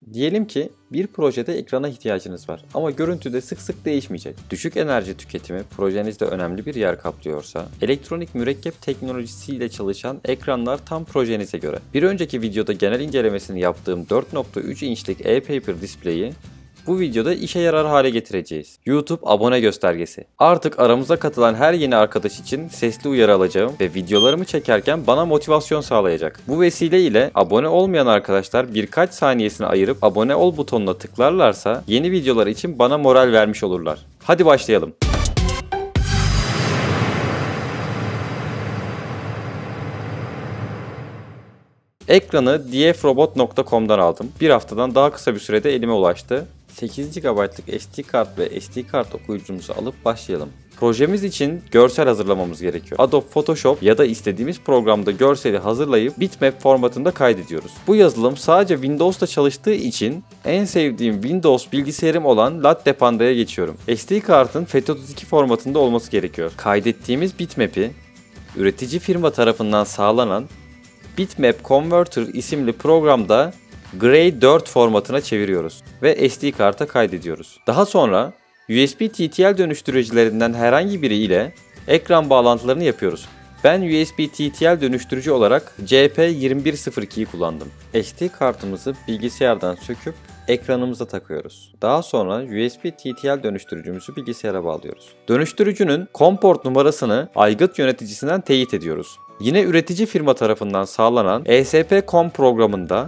Diyelim ki bir projede ekrana ihtiyacınız var ama görüntüde sık sık değişmeyecek. Düşük enerji tüketimi projenizde önemli bir yer kaplıyorsa, elektronik mürekkep teknolojisiyle çalışan ekranlar tam projenize göre. Bir önceki videoda genel incelemesini yaptığım 4.3 inçlik e-paper display'i bu videoda işe yarar hale getireceğiz. YouTube abone göstergesi. Artık aramıza katılan her yeni arkadaş için sesli uyarı alacağım ve videolarımı çekerken bana motivasyon sağlayacak. Bu vesile ile abone olmayan arkadaşlar birkaç saniyesini ayırıp abone ol butonuna tıklarlarsa yeni videolar için bana moral vermiş olurlar. Hadi başlayalım. Ekranı dfrobot.com'dan aldım. Bir haftadan daha kısa bir sürede elime ulaştı. 8 GB'lık SD kart ve SD kart okuyucumuzu alıp başlayalım. Projemiz için görsel hazırlamamız gerekiyor. Adobe Photoshop ya da istediğimiz programda görseli hazırlayıp bitmap formatında kaydediyoruz. Bu yazılım sadece Windows'ta çalıştığı için en sevdiğim Windows bilgisayarım olan Latte Panda'ya geçiyorum. SD kartın FAT32 formatında olması gerekiyor. Kaydettiğimiz bitmap'i üretici firma tarafından sağlanan Bitmap Converter isimli programda Gray 4 formatına çeviriyoruz ve SD karta kaydediyoruz. Daha sonra USB TTL dönüştürücülerinden herhangi biri ile ekran bağlantılarını yapıyoruz. Ben USB TTL dönüştürücü olarak CP2102'yi kullandım. SD kartımızı bilgisayardan söküp ekranımıza takıyoruz. Daha sonra USB TTL dönüştürücümüzü bilgisayara bağlıyoruz. Dönüştürücünün COM port numarasını aygıt yöneticisinden teyit ediyoruz. Yine üretici firma tarafından sağlanan ESP.com programında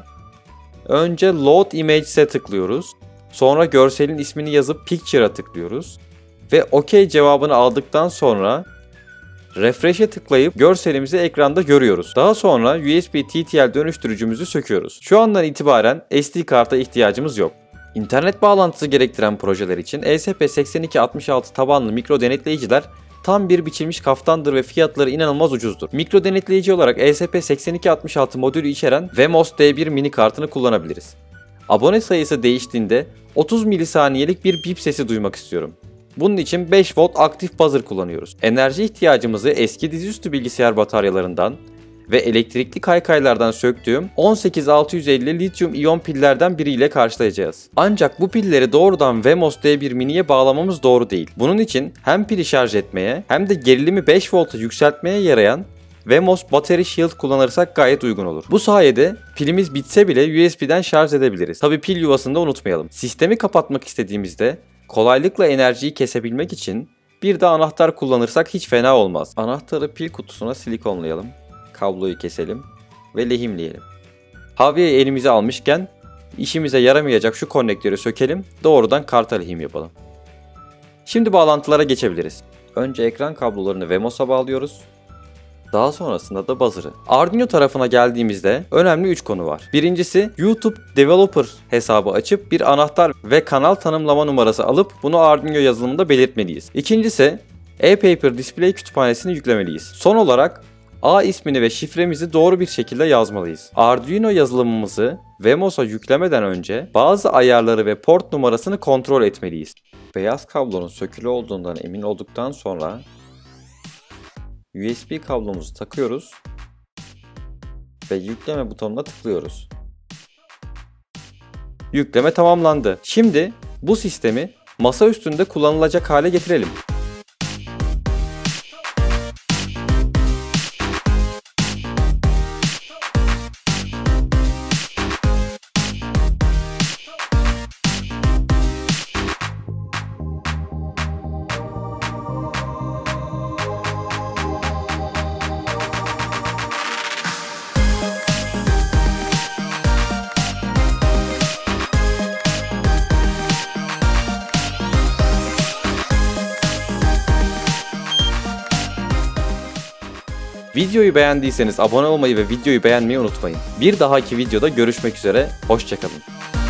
önce Load Images'e tıklıyoruz. Sonra görselin ismini yazıp Picture'a tıklıyoruz. Ve OK cevabını aldıktan sonra Refresh'e tıklayıp görselimizi ekranda görüyoruz. Daha sonra USB TTL dönüştürücümüzü söküyoruz. Şu andan itibaren SD karta ihtiyacımız yok. İnternet bağlantısı gerektiren projeler için ESP8266 tabanlı mikro denetleyiciler tam bir biçilmiş kaftandır ve fiyatları inanılmaz ucuzdur. Mikro denetleyici olarak ESP8266 modülü içeren Wemos D1 mini kartını kullanabiliriz. Abone sayısı değiştiğinde 30 milisaniyelik bir bip sesi duymak istiyorum. Bunun için 5 volt aktif buzzer kullanıyoruz. Enerji ihtiyacımızı eski dizüstü bilgisayar bataryalarından ve elektrikli kaykaylardan söktüğüm 18650 lityum iyon pillerden biriyle karşılayacağız. Ancak bu pilleri doğrudan Wemos D1 Mini'ye bağlamamız doğru değil. Bunun için hem pili şarj etmeye hem de gerilimi 5 volta yükseltmeye yarayan Wemos Battery Shield kullanırsak gayet uygun olur. Bu sayede pilimiz bitse bile USB'den şarj edebiliriz. Tabi pil yuvasını da unutmayalım. Sistemi kapatmak istediğimizde kolaylıkla enerjiyi kesebilmek için bir de anahtar kullanırsak hiç fena olmaz. Anahtarı pil kutusuna silikonlayalım. Kabloyu keselim ve lehimleyelim. Havyeyi elimize almışken işimize yaramayacak şu konnektörü sökelim, doğrudan karta lehim yapalım. Şimdi bağlantılara geçebiliriz. Önce ekran kablolarını Wemos'a bağlıyoruz. Daha sonrasında da buzzer'ı. Arduino tarafına geldiğimizde önemli 3 konu var. Birincisi YouTube Developer hesabı açıp bir anahtar ve kanal tanımlama numarası alıp bunu Arduino yazılımında belirtmeliyiz. İkincisi e-paper display kütüphanesini yüklemeliyiz. Son olarak A ismini ve şifremizi doğru bir şekilde yazmalıyız. Arduino yazılımımızı Wemos'a yüklemeden önce bazı ayarları ve port numarasını kontrol etmeliyiz. Beyaz kablonun sökülü olduğundan emin olduktan sonra USB kablomuzu takıyoruz ve yükleme butonuna tıklıyoruz. Yükleme tamamlandı. Şimdi bu sistemi masa üstünde kullanılacak hale getirelim. Videoyu beğendiyseniz abone olmayı ve videoyu beğenmeyi unutmayın. Bir dahaki videoda görüşmek üzere, hoşça kalın.